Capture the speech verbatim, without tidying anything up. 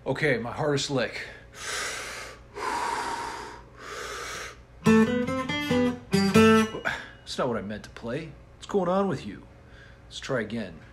Okay, my hardest lick. That's not what I meant to play. What's going on with you? Let's try again.